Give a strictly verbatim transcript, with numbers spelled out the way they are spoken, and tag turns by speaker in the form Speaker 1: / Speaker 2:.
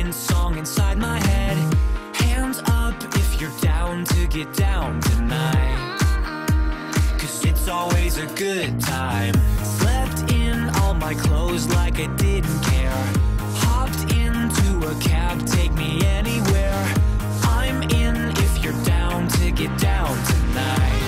Speaker 1: favorite song inside my head. Hands up if you're down to get down tonight, 'cause it's always a good time. Slept in all my clothes like I didn't care. Hopped into a cab, take me anywhere. I'm in if you're down to get down tonight.